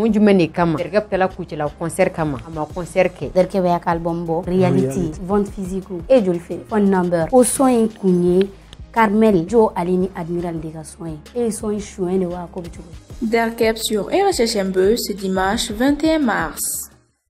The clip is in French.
mun jumɛn kama Derkeb tala kucila concert kama a ma concert kɛ Derkeb bɛ ka album bɔ reality vente physique et joli feere phone number o son in kun ye Carmel Jo ale ni Admiral de ka son ye e son chouin de wa ko bi cogo Derkeb sur RHHMB ce dimanche 21 mars.